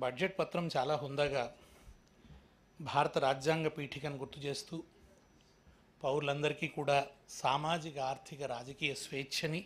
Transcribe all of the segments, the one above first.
Budget పత్రం చాలా హుందాగా భారత రాజ్యాంగ పీఠికను గుర్తు చేస్తూ పౌరులందరికీ కూడా సామాజిక ఆర్థిక రాజకీయ స్వేచ్ఛని,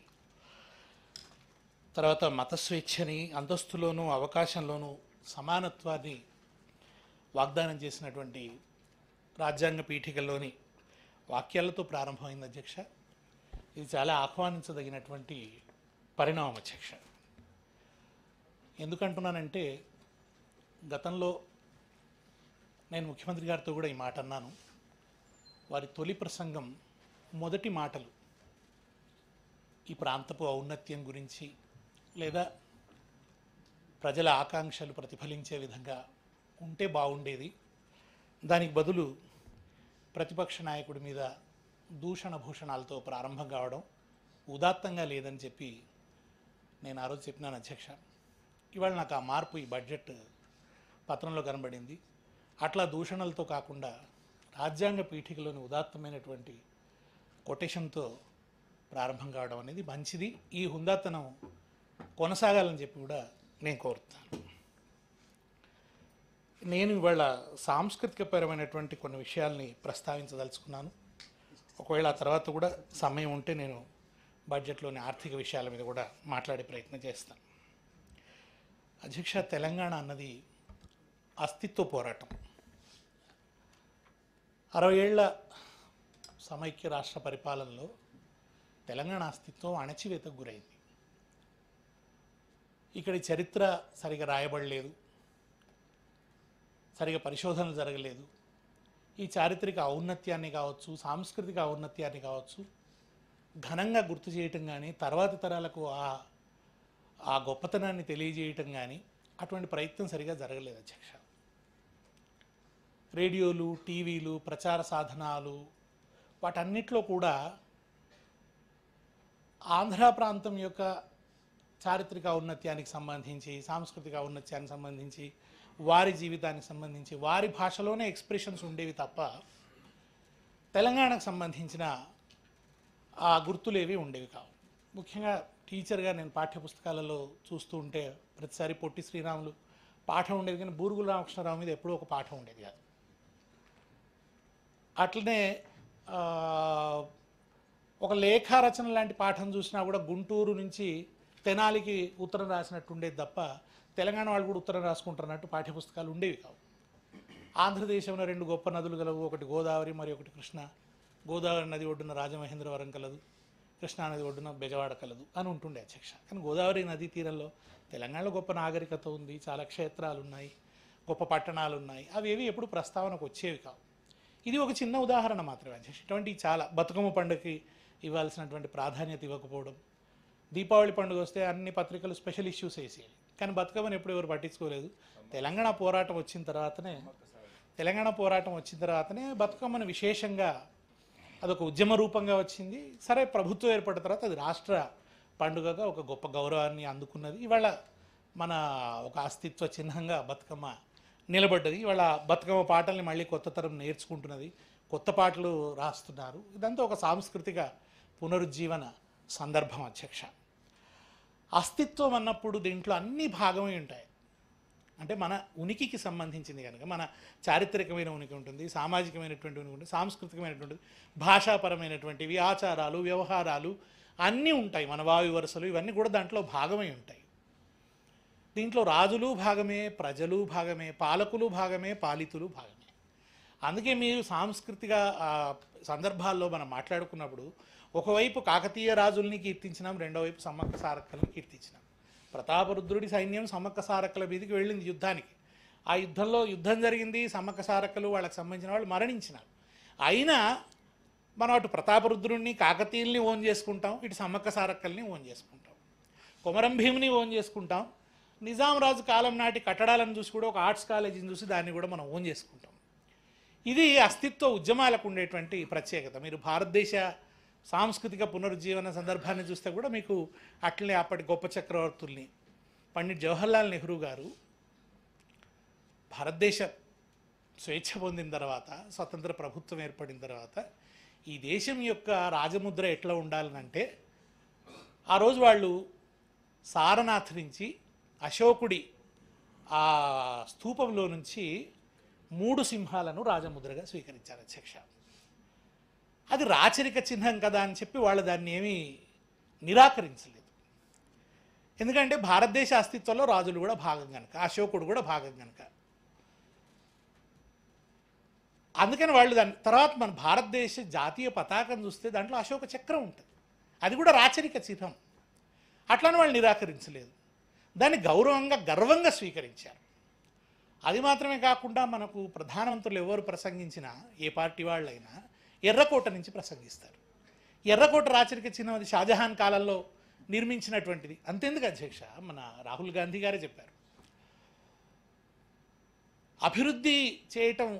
తర్వాత మత స్వేచ్ఛని, అంతస్తులోనూ అవకాశంలోనూ సమానత్వాన్ని వాగ్దానం చేసినటువంటి రాజ్యాంగ పీఠికలోని వాక్యాలతో ప్రారంభమైంది అధ్యక్ష. ఇది చాలా ఆహ్వానించదగినటువంటి పరిణామం అధ్యక్ష. ఎందుకంటున్నానంటే గతంలో నేను ముఖ్యమంత్రి గారితో కూడా ఈ మాట అన్నాను. వారి తొలి ప్రసంగం మొదటి మాటలు ఈ ప్రాంతపు ఔన్నత్యం గురించి లేదా ప్రజల ఆకాంక్షలు ప్రతిఫలించే విధంగా ఉంటే బాగుండేది, దానికి బదులు ప్రతిపక్ష నాయకుడి మీద దూషణ భూషణాలతో ప్రారంభం కావడం ఉదాత్తంగా లేదని చెప్పి నేను ఆ రోజు చెప్పినాను అధ్యక్ష. ఇవాళ నాకు ఆ మార్పు ఈ బడ్జెట్ పత్రంలో కనబడింది. అట్లా దూషణలతో కాకుండా రాజ్యాంగ పీఠికలోని ఉదాత్తమైనటువంటి కొటేషన్తో ప్రారంభం కావడం అనేది మంచిది. ఈ హుందాతనం కొనసాగాలని చెప్పి కూడా నేను కోరుతాను. నేను ఇవాళ సాంస్కృతికపరమైనటువంటి కొన్ని విషయాల్ని ప్రస్తావించదలుచుకున్నాను. ఒకవేళ ఆ తర్వాత కూడా సమయం ఉంటే నేను బడ్జెట్లోని ఆర్థిక విషయాల మీద కూడా మాట్లాడే ప్రయత్నం చేస్తాను. అధ్యక్ష, తెలంగాణ అన్నది అస్తిత్వ పోరాటం. 60 ఏళ్ల సమైక్య రాష్ట్ర పరిపాలనలో తెలంగాణ అస్తిత్వం అణచివేతకు గురైంది. ఇక్కడి చరిత్ర సరిగా రాయబడలేదు, సరిగా పరిశోధనలు జరగలేదు. ఈ చారిత్రక ఔన్నత్యాన్ని కావచ్చు, సాంస్కృతిక ఔన్నత్యాన్ని కావచ్చు ఘనంగా గుర్తు చేయటం కానీ, తర్వాతి తరాలకు ఆ గొప్పతనాన్ని తెలియజేయటం కానీ అటువంటి ప్రయత్నం సరిగా జరగలేదు అధ్యక్ష. రేడియోలు, టీవీలు, ప్రచార సాధనాలు వాటన్నిటిలో కూడా ఆంధ్ర ప్రాంతం యొక్క చారిత్రక ఔన్నత్యానికి సంబంధించి, సాంస్కృతిక ఔన్నత్యానికి సంబంధించి, వారి జీవితానికి సంబంధించి వారి భాషలోనే ఎక్స్ప్రెషన్స్ ఉండేవి తప్ప తెలంగాణకు సంబంధించిన ఆ గుర్తులేవి ఉండేవి కావు. ముఖ్యంగా టీచర్గా నేను పాఠ్యపుస్తకాలలో చూస్తూ ఉంటే ప్రతిసారి పొట్టి శ్రీరాములు పాఠం ఉండేది, కానీ బూరుగుల రామకృష్ణరావు మీద ఎప్పుడూ ఒక పాఠం ఉండేది కాదు. అట్లనే ఒక లేఖారచన లాంటి పాఠం చూసినా కూడా గుంటూరు నుంచి తెనాలికి ఉత్తరం రాసినట్టు ఉండేది తప్ప తెలంగాణ వాళ్ళు కూడా ఉత్తరం రాసుకుంటున్నట్టు పాఠ్యపుస్తకాలు ఉండేవి కావు. ఆంధ్రదేశంలో 2 గొప్ప నదులు గలవు, ఒకటి గోదావరి మరి ఒకటి కృష్ణ. గోదావరి నది ఒడ్డున రాజమహేంద్రవరం కలదు, కృష్ణానది ఒడ్డున బెజవాడ కలదు అని ఉంటుండే అధ్యక్ష. కానీ గోదావరి నదీ తీరంలో తెలంగాణలో గొప్ప నాగరికత ఉంది, చాలా క్షేత్రాలు ఉన్నాయి, గొప్ప పట్టణాలు ఉన్నాయి. అవేవి ఎప్పుడు ప్రస్తావనకు వచ్చేవి కావు. ఇది ఒక చిన్న ఉదాహరణ మాత్రమే అధ్యక్ష. ఇటువంటి చాలా బతుకమ్మ పండుగకి ఇవ్వాల్సినటువంటి ప్రాధాన్యత ఇవ్వకపోవడం, దీపావళి పండుగ వస్తే అన్ని పత్రికలు స్పెషల్ ఇష్యూస్ వేసేవి, కానీ బతుకమ్మని ఎప్పుడు ఎవరు పట్టించుకోలేదు. తెలంగాణ పోరాటం వచ్చిన తర్వాతనే బతుకమ్మను విశేషంగా అదొక ఉద్యమ రూపంగా వచ్చింది. సరే, ప్రభుత్వం ఏర్పడిన తర్వాత అది రాష్ట్ర పండుగగా ఒక గొప్ప గౌరవాన్ని అందుకున్నది. ఇవాళ మన ఒక అస్తిత్వ చిహ్నంగా బతుకమ్మ నిలబడ్డది. ఇవాళ బతుకమ్మ పాటల్ని మళ్ళీ కొత్త తరం నేర్చుకుంటున్నది, కొత్త పాటలు రాస్తున్నారు. ఇదంతా ఒక సాంస్కృతిక పునరుజ్జీవన సందర్భం అధ్యక్ష. అస్తిత్వం అన్నప్పుడు దీంట్లో అన్ని భాగమై ఉంటాయి. అంటే మన ఉనికికి సంబంధించింది కనుక మన చారిత్రకమైన ఉనికి ఉంటుంది, సామాజికమైనటువంటి ఉనికి ఉంటుంది, సాంస్కృతికమైనటువంటి, భాషాపరమైనటువంటివి, ఆచారాలు, వ్యవహారాలు అన్నీ ఉంటాయి. మన వాయు వరుసలు ఇవన్నీ కూడా దాంట్లో భాగమై ఉంటాయి. దీంట్లో రాజులు భాగమే, ప్రజలు భాగమే, పాలకులు భాగమే, పాలితులు భాగమే. అందుకే మీరు సాంస్కృతిక సందర్భాల్లో మనం మాట్లాడుకున్నప్పుడు ఒకవైపు కాకతీయ రాజుల్ని కీర్తించినాం, రెండో వైపు సమ్మక్క సారక్కలను కీర్తించినాం. ప్రతాపరుద్రుడి సైన్యం సమ్మక్క సారక్కల మీదకి వెళ్ళింది యుద్ధానికి. ఆ యుద్ధంలో యుద్ధం జరిగింది, సమ్మక్క సారక్కలు వాళ్ళకి సంబంధించిన వాళ్ళు మరణించినారు. అయినా మనం అటు ప్రతాపరుద్రుడిని, కాకతీయుల్ని ఓన్ చేసుకుంటాం, ఇటు సమ్మక్క సారక్కల్ని ఓన్ చేసుకుంటాం, కొమరం భీముని ఓన్ చేసుకుంటాం, నిజాం రాజు కాలం నాటి కట్టడాలను చూసి కూడా ఒక ఆర్ట్స్ కాలేజీని చూసి దాన్ని కూడా మనం ఓన్ చేసుకుంటాం. ఇది అస్తిత్వ ఉద్యమాలకు ఉండేటువంటి ప్రత్యేకత. మీరు భారతదేశ సాంస్కృతిక పునరుజ్జీవన సందర్భాన్ని చూస్తే కూడా మీకు అట్లనే అప్పటి గొప్ప చక్రవర్తుల్ని, పండిట్ జవహర్లాల్ నెహ్రూ గారు భారతదేశ స్వేచ్ఛ పొందిన తర్వాత, స్వతంత్ర ప్రభుత్వం ఏర్పడిన తర్వాత ఈ దేశం యొక్క రాజముద్ర ఎట్లా ఉండాలనంటే ఆ రోజు వాళ్ళు సారనాథ్ నుంచి అశోకుడి ఆ స్తూపంలో నుంచి 3 సింహాలను రాజముద్రగా స్వీకరించారు అధ్యక్ష. అది రాచరిక చిహ్నం కదా అని చెప్పి వాళ్ళు దాన్ని ఏమీ నిరాకరించలేదు. ఎందుకంటే భారతదేశ అస్తిత్వంలో రాజులు కూడా భాగం కనుక, అశోకుడు కూడా భాగం కనుక. అందుకని వాళ్ళు దాని తర్వాత మన భారతదేశ జాతీయ పతాకం చూస్తే దాంట్లో అశోక చక్రం ఉంటుంది, అది కూడా రాచరిక చిహ్నం. అట్లని వాళ్ళు నిరాకరించలేదు, దాన్ని గౌరవంగా గర్వంగా స్వీకరించారు. అది మాత్రమే కాకుండా మనకు ప్రధానమంత్రులు ఎవరు ప్రసంగించినా, ఏ పార్టీ వాళ్ళైనా ఎర్రకోట నుంచి ప్రసంగిస్తారు. ఎర్రకోట రాచరిక చిహ్నం, అది షాజహాన్ కాలంలో నిర్మించినటువంటిది. అంతెందుకు అధ్యక్ష, మన రాహుల్ గాంధీ గారే చెప్పారు, అభివృద్ధి చేయటం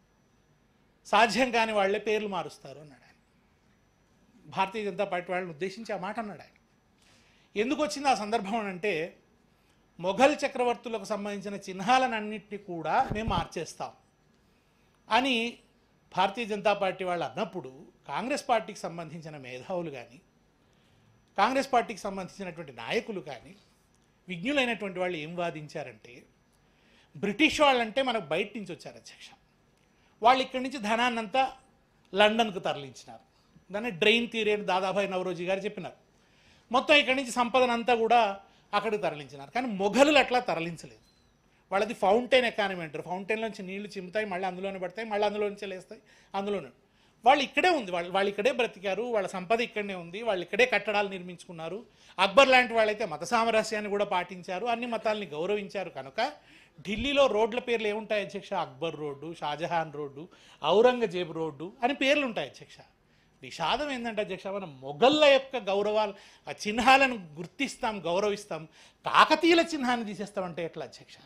సాధ్యం కాని వాళ్ళే పేర్లు మారుస్తారు అన్నాడు ఆయన. భారతీయ జనతా పార్టీ వాళ్ళని ఉద్దేశించి ఆ మాట అన్నాడు ఆయన. ఎందుకు వచ్చింది ఆ సందర్భం అంటే, మొఘల్ చక్రవర్తులకు సంబంధించిన చిహ్నాలన్నింటినీ కూడా మేము మార్చేస్తాం అని భారతీయ జనతా పార్టీ వాళ్ళు అన్నప్పుడు, కాంగ్రెస్ పార్టీకి సంబంధించిన మేధావులు కానీ, కాంగ్రెస్ పార్టీకి సంబంధించినటువంటి నాయకులు కానీ, విజ్ఞులైనటువంటి వాళ్ళు ఏం వాదించారంటే, బ్రిటిష్ వాళ్ళంటే మనకు బయట నుంచి వచ్చారు అధ్యక్ష, వాళ్ళు ఇక్కడి నుంచి ధనాన్నంతా లండన్కు తరలించినారు. దాన్ని డ్రైన్ థియరీ అని దాదాభాయ్ నవరోజీ గారు చెప్పినారు. మొత్తం ఇక్కడి నుంచి సంపదనంతా కూడా అక్కడికి తరలించినారు. కానీ మొఘలులు అట్లా తరలించలేదు. వాళ్ళది ఫౌంటైన్ ఎకానమీ అంటారు. ఫౌంటైన్లోంచి నీళ్లు చిమ్ముతాయి, మళ్ళీ అందులోనే పడతాయి, మళ్ళీ అందులో నుంచి లేస్తాయి, అందులోనే. వాళ్ళు ఇక్కడే ఉంది, వాళ్ళు ఇక్కడే బ్రతికారు, వాళ్ళ సంపద ఇక్కడనే ఉంది, వాళ్ళు ఇక్కడే కట్టడాలు నిర్మించుకున్నారు. అక్బర్ లాంటి వాళ్ళైతే మత సామరస్యాన్ని కూడా పాటించారు, అన్ని మతాలని గౌరవించారు. కనుక ఢిల్లీలో రోడ్ల పేర్లు ఏముంటాయి అధ్యక్ష, Akbar road, Shahjahan road, Aurangzeb road అని పేర్లు ఉంటాయి అధ్యక్ష. విషాదం ఏంటంటే అధ్యక్ష, మనం మొఘళ్ళ యొక్క గౌరవాలు, ఆ చిహ్నాలను గుర్తిస్తాం, గౌరవిస్తాం, కాకతీయుల చిహ్నాన్ని తీసేస్తామంటే ఎట్లా అధ్యక్ష?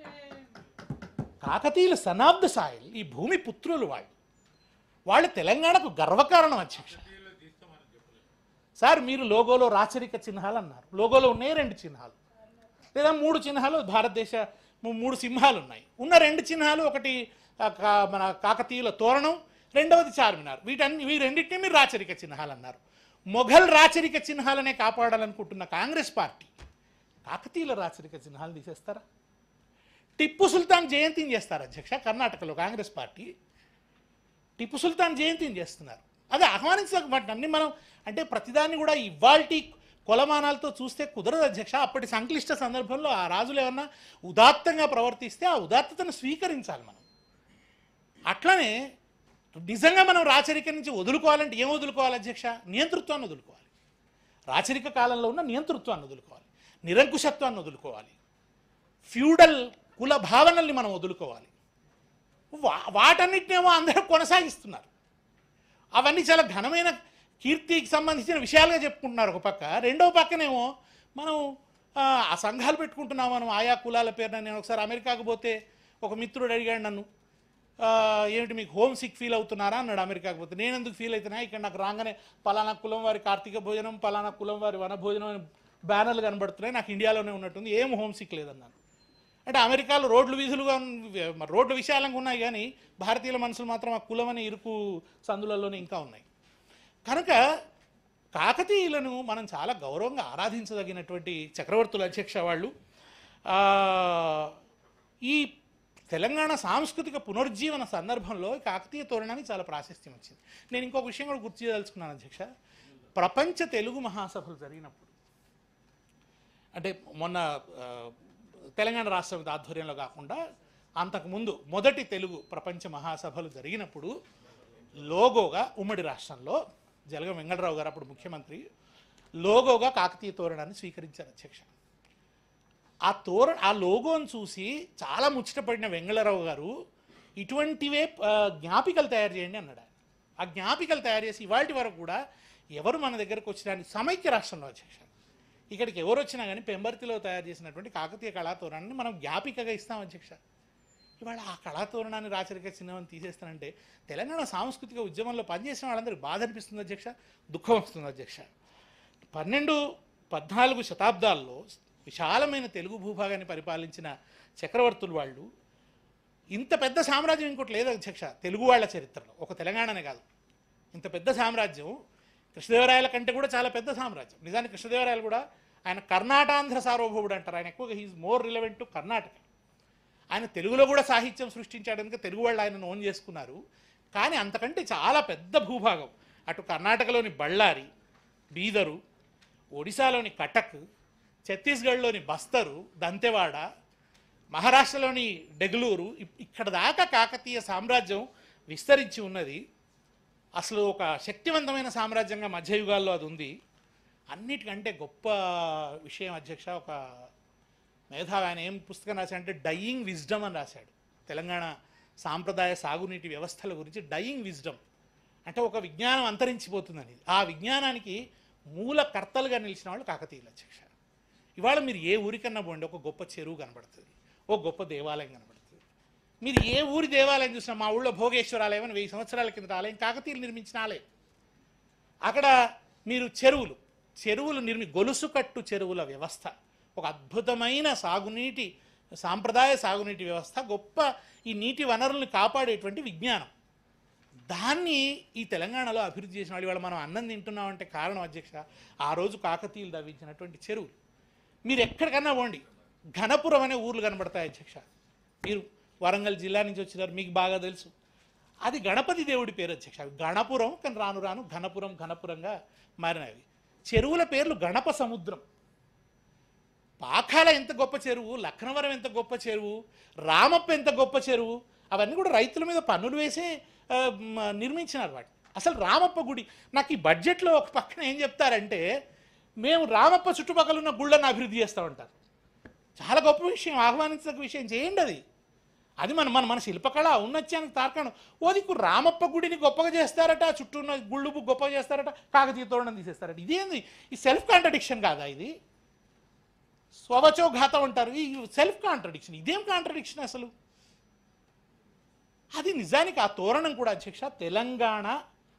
కాకతీయులు సనాబ్ద సాయిల్, ఈ భూమి పుత్రులు వాళ్ళు తెలంగాణకు గర్వకారణం అధ్యక్ష. సార్, మీరు లోగోలో రాచరిక చిహ్నాలు అన్నారు, లోగోలో ఉన్నాయి 2 చిహ్నాలు లేదా 3 చిహ్నాలు, భారతదేశ 3 సింహాలు ఉన్నాయి. ఉన్న 2 చిహ్నాలు, ఒకటి మన కాకతీయుల తోరణం, రెండవది చార్మినార్. ఈ రెండింటినీ మీరు రాచరిక చిహ్నాలు అన్నారు. మొఘల్ రాచరిక చిహ్నాలనే కాపాడాలనుకుంటున్న కాంగ్రెస్ పార్టీ కాకతీయుల రాచరిక చిహ్నాలు తీసేస్తారా? టిప్పు సుల్తాన్ జయంతిని చేస్తారు అధ్యక్ష. కర్ణాటకలో కాంగ్రెస్ పార్టీ టిప్పు సుల్తాన్ జయంతిని చేస్తున్నారు. అది ఆహ్వానించకపోతే అన్ని మనం అంటే ప్రతిదాన్ని కూడా ఇవాల్టి కొలమానాలతో చూస్తే కుదరదు అధ్యక్ష. అప్పటి సంక్లిష్ట సందర్భంలో ఆ రాజులు ఏమన్నా ఉదాత్తంగా ప్రవర్తిస్తే ఆ ఉదాత్తతను స్వీకరించాలి మనం. అట్లనే నిజంగా మనం రాచరిక నుంచి వదులుకోవాలంటే ఏం వదులుకోవాలి అధ్యక్ష? నియంతృత్వాన్ని వదులుకోవాలి. రాచరిక కాలంలో ఉన్న నియంతృత్వాన్ని వదులుకోవాలి, నిరంకుశత్వాన్ని వదులుకోవాలి, ఫ్యూడల్ కుల భావనల్ని మనం వదులుకోవాలి. వాటన్నిటినేమో అందరూ కొనసాగిస్తున్నారు. అవన్నీ చాలా ఘనమైన కీర్తికి సంబంధించిన విషయాలుగా చెప్పుకుంటున్నారు ఒక పక్క. రెండవ పక్కనేమో మనం ఆ సంఘాలు పెట్టుకుంటున్నాం మనం ఆయా కులాల పేరున. నేను ఒకసారి అమెరికాకు పోతే ఒక మిత్రుడు అడిగాడు నన్ను, ఏమిటి మీకు హోమ్ సిక్ ఫీల్ అవుతున్నారా అన్నాడు. అమెరికాకు పోతే నేను ఎందుకు ఫీల్ అవుతున్నా, ఇక్కడ నాకు రాగానే పలానా కులం వారి కార్తీక భోజనం, పలానా కులం వారి వన భోజనం అని బ్యానర్లు కనబడుతున్నాయి, నాకు ఇండియాలోనే ఉన్నట్టుంది, ఏం హోమ్ సిక్ లేదన్నాను. అంటే అమెరికాలో రోడ్లు విశాలంగా ఉన్నాయి, కానీ భారతీయుల మనసులు మాత్రం ఆ కులమని ఇరుకు సందులలోనే ఇంకా ఉన్నాయి. కనుక కాకతీయులను మనం చాలా గౌరవంగా ఆరాధించదగినటువంటి చక్రవర్తుల అధ్యక్ష వాళ్ళు. ఈ తెలంగాణ సాంస్కృతిక పునరుజ్జీవన సందర్భంలో కాకతీయ తోరణానికి చాలా ప్రాశస్త్యం వచ్చింది. నేను ఇంకొక విషయం కూడా గుర్తు చేయదలుచుకున్నాను అధ్యక్ష. ప్రపంచ తెలుగు మహాసభలు జరిగినప్పుడు, అంటే మొన్న తెలంగాణ రాష్ట్ర ఆధ్వర్యంలో కాకుండా అంతకుముందు మొదటి తెలుగు ప్రపంచ మహాసభలు జరిగినప్పుడు లోగోగా ఉమ్మడి రాష్ట్రంలో జలగం వెంకటరావు గారు అప్పుడు ముఖ్యమంత్రి లోగోగా కాకతీయ తోరణాన్ని స్వీకరించారు అధ్యక్ష. ఆ లోగోను చూసి చాలా ముచ్చటపడిన వెంగళరావు గారు ఇటువంటివే జ్ఞాపికలు తయారు చేయండి అన్నాడు. ఆ జ్ఞాపికలు తయారు చేసి ఇవాటి వరకు కూడా ఎవరు మన దగ్గరకు వచ్చినా సమైక్య రాష్ట్రంలో అధ్యక్ష ఇక్కడికి ఎవరు వచ్చినా కానీ పెంబర్తిలో తయారు చేసినటువంటి కాకతీయ కళాతోరణాన్ని మనం జ్ఞాపికగా ఇస్తాం అధ్యక్ష. ఇవాళ ఆ కళాతోరణాన్ని రాచరిక చిహ్నాన్ని తీసేస్తానంటే తెలంగాణ సాంస్కృతిక ఉద్యమంలో పనిచేసిన వాళ్ళందరికీ బాధ అనిపిస్తుంది అధ్యక్ష, దుఃఖం వస్తుంది అధ్యక్ష. 12-14 శతాబ్దాల్లో విశాలమైన తెలుగు భూభాగాన్ని పరిపాలించిన చక్రవర్తులు వాళ్ళు. ఇంత పెద్ద సామ్రాజ్యం ఇంకోటి లేదు అధ్యక్ష తెలుగు వాళ్ళ చరిత్రలో, ఒక తెలంగాణనే కాదు. ఇంత పెద్ద సామ్రాజ్యం కృష్ణదేవరాయల కంటే కూడా చాలా పెద్ద సామ్రాజ్యం. నిజానికి కృష్ణదేవరాయలు కూడా ఆయన కర్ణాటాంధ్ర సార్వభౌముడు అంటారు. ఆయన ఎక్కువగా he is more relevant to Karnataka. ఆయన తెలుగులో కూడా సాహిత్యం సృష్టించాడు కనుక తెలుగు వాళ్ళు ఆయనను ఓన్ చేసుకున్నారు. కానీ అంతకంటే చాలా పెద్ద భూభాగం, అటు కర్ణాటకలోని బళ్ళారి, బీదరు, ఒడిశాలోని కటక్, ఛత్తీస్గఢ్లోని బస్తరు, దంతెవాడ, మహారాష్ట్రలోని డెగ్లూరు, ఇక్కడ దాకా కాకతీయ సామ్రాజ్యం విస్తరించి ఉన్నది. అసలు ఒక శక్తివంతమైన సామ్రాజ్యంగా మధ్యయుగాల్లో అది ఉంది. అన్నిటికంటే గొప్ప విషయం అధ్యక్ష, ఒక మేధావి ఆయన ఏం పుస్తకం రాశాడంటే డయింగ్ విజ్డమ్ అని రాశాడు. తెలంగాణ సాంప్రదాయ సాగునీటి వ్యవస్థల గురించి డయింగ్ విజ్డమ్ అంటే ఒక విజ్ఞానం అంతరించిపోతుందని. ఆ విజ్ఞానానికి మూలకర్తలుగా నిలిచిన వాళ్ళు కాకతీయులు అధ్యక్ష. ఇవాళ మీరు ఏ ఊరికన్నా పోండి, ఒక గొప్ప చెరువు కనబడుతుంది, ఒక గొప్ప దేవాలయం కనబడుతుంది. మీరు ఏ ఊరి దేవాలయం చూసినా, మా ఊళ్ళో భోగేశ్వర ఆలయం అని 1000 సంవత్సరాల కింద ఆలయం, కాకతీయులు నిర్మించిన ఆలయం. అక్కడ మీరు చెరువులు గొలుసు కట్టు చెరువుల వ్యవస్థ, ఒక అద్భుతమైన సాగునీటి సాంప్రదాయ సాగునీటి వ్యవస్థ, గొప్ప ఈ నీటి వనరులను కాపాడేటువంటి విజ్ఞానం, దాన్ని ఈ తెలంగాణలో అభివృద్ధి చేసిన వాళ్ళు. ఇవాళ మనం అన్నం తింటున్నామంటే కారణం అధ్యక్ష ఆ రోజు కాకతీయులు తవ్వించినటువంటి చెరువులు. మీరు ఎక్కడికన్నా పోండి, ఘనపురం అనే ఊర్లు కనబడతాయి అధ్యక్ష. మీరు వరంగల్ జిల్లా నుంచి వచ్చినారు, మీకు బాగా తెలుసు. అది గణపతి దేవుడి పేరు అధ్యక్ష. గణపురం, కానీ రాను రాను ఘనపురంగా మారినవి. చెరువుల పేర్లు గణప సముద్రం, పాఖాల ఎంత గొప్ప చెరువు, లక్నవరం ఎంత గొప్ప చెరువు, రామప్ప ఎంత గొప్ప చెరువు, అవన్నీ కూడా రైతుల మీద పన్నులు వేసే నిర్మించినారు వాటి. అసలు రామప్ప గుడి నాకు ఈ బడ్జెట్లో ఒక పక్కన ఏం చెప్తారంటే, మేము రామప్ప చుట్టుపక్కల ఉన్న గుళ్ళను అభివృద్ధి చేస్తామంటారు. చాలా గొప్ప విషయం, ఆహ్వానించదగ్గ విషయం, చేయండి అది. అది మన శిల్పకళ ఔన్నత్యానికి తార్కాణం. ఓదికు రామప్ప గుడిని గొప్పగా చేస్తారట, చుట్టూ ఉన్న గుళ్ళు గొప్పగా చేస్తారట, కాకతీయ తోరణం తీసేస్తారట. ఇదేంది? ఈ సెల్ఫ్ కాంట్రడిక్షన్ కాదా ఇది? స్వవచోఘాతం అంటారు, ఈ సెల్ఫ్ కాంట్రడిక్షన్. ఇదేం కాంట్రడిక్షన్ అసలు? అది నిజానికి ఆ తోరణం కూడా అధ్యక్ష తెలంగాణ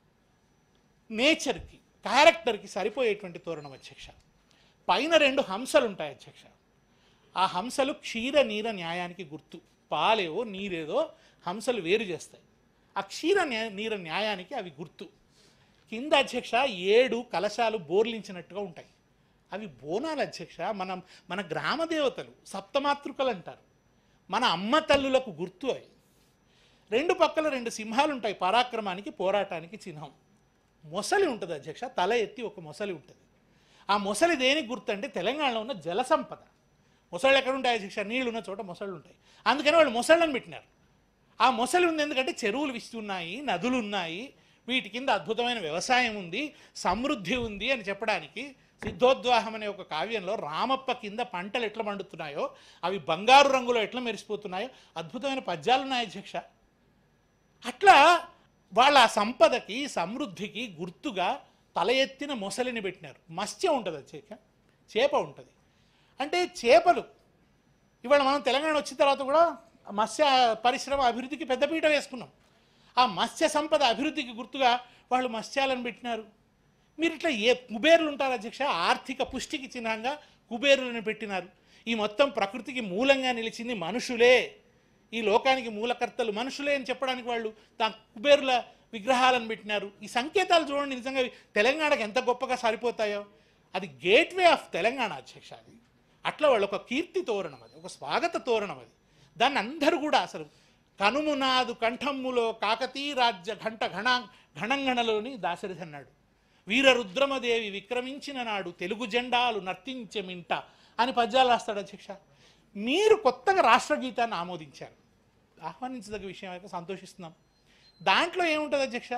నేచర్కి, క్యారెక్టర్కి సరిపోయేటువంటి తోరణం అధ్యక్ష. పైన 2 హంసలు ఉంటాయి అధ్యక్ష. ఆ హంసలు క్షీర నీర న్యాయానికి గుర్తు. పాలేవో నీరేదో హంసలు వేరు చేస్తాయి. ఆ క్షీర నీర న్యాయానికి అవి గుర్తు. కింద అధ్యక్ష 7 కలశాలు బోర్లించినట్టుగా ఉంటాయి. అవి బోనాలు అధ్యక్ష. మన గ్రామ దేవతలు, సప్తమాతృకలు అంటారు, మన అమ్మ తల్లులకు గుర్తు అవి. 2 పక్కల 2 సింహాలు ఉంటాయి, పరాక్రమానికి పోరాటానికి చిహ్నం. మొసలి ఉంటుంది అధ్యక్ష, తల ఎత్తి ఒక మొసలి ఉంటుంది. ఆ మొసలి దేనికి గుర్తు అంటే తెలంగాణలో ఉన్న జల సంపద. మొసళ్ళు ఎక్కడ ఉంటాయి అధ్యక్ష? నీళ్ళు ఉన్న చోట మొసళ్ళు ఉంటాయి. అందుకని వాళ్ళు మొసళ్ళని పెట్టినారు. ఆ మొసలి ఉంది ఎందుకంటే చెరువులు విస్తున్నాయి, నదులు ఉన్నాయి, వీటి కింద అద్భుతమైన వ్యవసాయం ఉంది, సమృద్ధి ఉంది అని చెప్పడానికి. సిద్ధోద్వాహం అనే ఒక కావ్యంలో రామప్ప కింద పంటలు ఎట్లా పండుతున్నాయో, అవి బంగారు రంగులో ఎట్లా మెరిసిపోతున్నాయో అద్భుతమైన పద్యాలు ఉన్నాయి అధ్యక్ష. అట్లా వాళ్ళ ఆ సంపదకి సమృద్ధికి గుర్తుగా తల ఎత్తిన మొసలిని పెట్టినారు. మత్స్యం ఉంటుంది అధ్యక్ష, చేప ఉంటుంది. అంటే చేపలు ఇవాళ మనం తెలంగాణ వచ్చిన తర్వాత కూడా మత్స్య పరిశ్రమ అభివృద్ధికి పెద్దపీట వేసుకున్నాం. ఆ మత్స్య సంపద అభివృద్ధికి గుర్తుగా వాళ్ళు మత్స్యాలను పెట్టినారు. మీరు ఇట్లా కుబేరులు ఉంటారు అధ్యక్ష, ఆర్థిక పుష్టికి చిహ్నంగా కుబేరులను పెట్టినారు. ఈ మొత్తం ప్రకృతికి మూలంగా నిలిచింది మనుషులే, ఈ లోకానికి మూలకర్తలు మనుషులే అని చెప్పడానికి వాళ్ళు కుబేరుల విగ్రహాలను పెట్టినారు. ఈ సంకేతాలు చూడండి, నిజంగా తెలంగాణకు ఎంత గొప్పగా సరిపోతాయో. అది గేట్వే ఆఫ్ తెలంగాణ అధ్యక్ష. అది అట్లా వాళ్ళు ఒక కీర్తి తోరణం, అది ఒక స్వాగత తోరణం. అది దాన్ని అందరూ కూడా అసలు కనుమునాదు కంఠమ్ములో కాకతీయ రాజ్య ఘణంగణలోని దాశరథి అన్నాడు, వీరరుద్రమదేవి విక్రమించిన నాడు తెలుగు జెండాలు నర్తించెమింట అని పద్యాలు రాస్తాడు అధ్యక్ష. మీరు కొత్తగా రాష్ట్రగీతాన్ని ఆమోదించారు, ఆహ్వానించదగ్గ విషయం అయితే సంతోషిస్తున్నాం. దాంట్లో ఏముంటుంది అధ్యక్ష?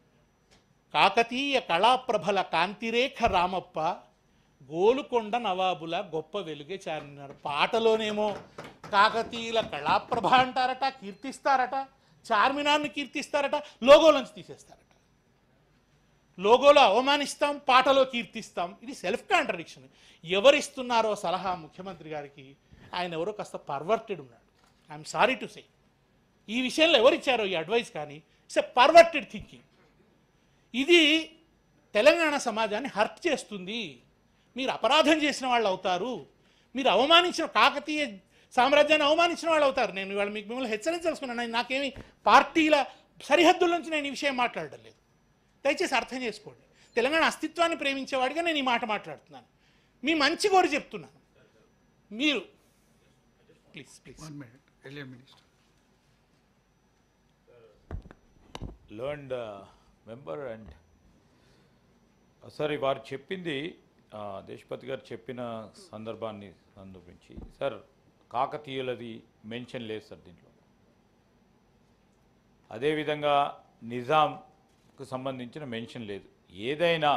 కాకతీయ కళాప్రభల కాంతిరేఖ రామప్ప, గోలుకొండ నవాబుల గొప్ప వెలుగే చారినారు. పాటలోనేమో కాకతీయుల కళాప్రభ అంటారట, కీర్తిస్తారట, చార్మినార్ని కీర్తిస్తారట, లోగోలోంచి తీసేస్తారట. లోగోలో అవమానిస్తాం, పాటలో కీర్తిస్తాం. ఇది సెల్ఫ్ కాంట్రడిక్షన్. ఎవరిస్తున్నారో సలహా ముఖ్యమంత్రి గారికి, ఆయన ఎవరో కాస్త పర్వర్టెడ్ ఉన్నాడు. I'm sorry to say. ఈ విషయంలో ఎవరిచ్చారో ఈ అడ్వైస్ కానీ ఇట్స్ ఎ పర్వర్టెడ్ థింకింగ్. ఇది తెలంగాణ సమాజాన్ని హర్ట్ చేస్తుంది. మీరు అపరాధం చేసిన వాళ్ళు అవుతారు, మీరు అవమానించిన కాకతీయ సామ్రాజ్యాన్ని అవమానించిన వాళ్ళు అవుతారు. నేను ఇవాళ మిమ్మల్ని హెచ్చరించాల్సుకున్నాను. నాకేమి పార్టీల సరిహద్దుల నుంచి నేను ఈ విషయం మాట్లాడడం లేదు, దయచేసి అర్థం చేసుకోండి. తెలంగాణ అస్తిత్వాన్ని ప్రేమించేవాడిగా నేను ఈ మాట మాట్లాడుతున్నాను, మీ మంచి కోరి చెప్తున్నాను. మీరు please 1 minute. earlier minister. learned member and sir వారు చెప్పింది దేశపతి గారు చెప్పిన సందర్భాన్ని సందర్భించి సార్ కాకతీయులది మెన్షన్ లేదు సార్ దీంట్లో. అదేవిధంగా నిజాంకు సంబంధించిన మెన్షన్ లేదు. ఏదైనా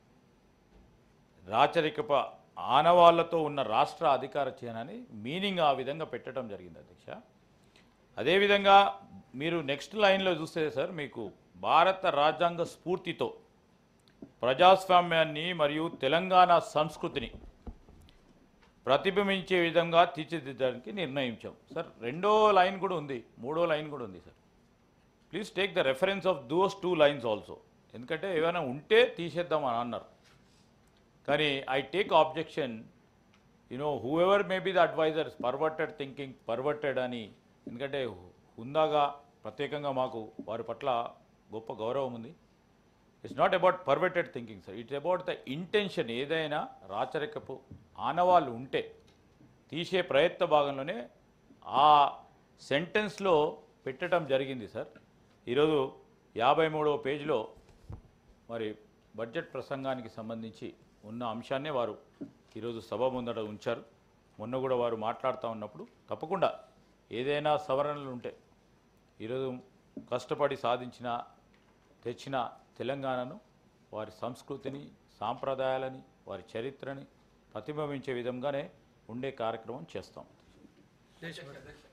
రాచరికప ఆనవాళ్లతో ఉన్న రాష్ట్ర అధికార చిహ్నాన్ని మీనింగ్ ఆ విధంగా పెట్టడం జరిగింది అధ్యక్ష. అదేవిధంగా మీరు నెక్స్ట్ లైన్లో చూస్తే సార్ మీకు భారత రాజ్యాంగ స్ఫూర్తితో ప్రజాస్వామ్యాన్ని మరియు తెలంగాణ సంస్కృతిని ప్రతిబింబించే విధంగా తీర్చిదిద్దడానికి నిర్ణయించాం సార్. రెండో లైన్ కూడా ఉంది, మూడో లైన్ కూడా ఉంది sir. Please take the reference of those 2 lines also. ఎందుకంటే ఏమైనా ఉంటే తీసేద్దాం అని అన్నారు. కానీ I take objection, whoever may be the advisers, perverted thinking, perverted అని. ఎందుకంటే హుందాగా ప్రత్యేకంగా మాకు వారి పట్ల గొప్ప గౌరవం ఉంది. It's not about perverted thinking sir, it's about the intention. ఏదైనా రాచరికపు ఆనవాళ్ళు ఉంటే తీసే ప్రయత్న భాగంలోనే ఆ సెంటెన్స్లో పెట్టడం జరిగింది సార్. ఈరోజు 53వ పేజీలో మరి బడ్జెట్ ప్రసంగానికి సంబంధించి ఉన్న అంశాన్నే వారు ఈరోజు సభ ముందట ఉంచారు. మొన్న కూడా వారు మాట్లాడుతూ ఉన్నప్పుడు తప్పకుండా ఏదైనా సవరణలు ఉంటే ఈరోజు కష్టపడి తెచ్చిన తెలంగాణను, వారి సంస్కృతిని, సాంప్రదాయాలని, వారి చరిత్రని ప్రతిబింబించే విధంగానే ఉండే కార్యక్రమం చేస్తాం.